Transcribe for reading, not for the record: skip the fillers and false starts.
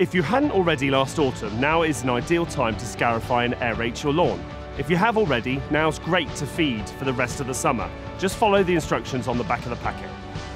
If you hadn't already last autumn, now is an ideal time to scarify and aerate your lawn. If you have already, now's great to feed for the rest of the summer. Just follow the instructions on the back of the packet.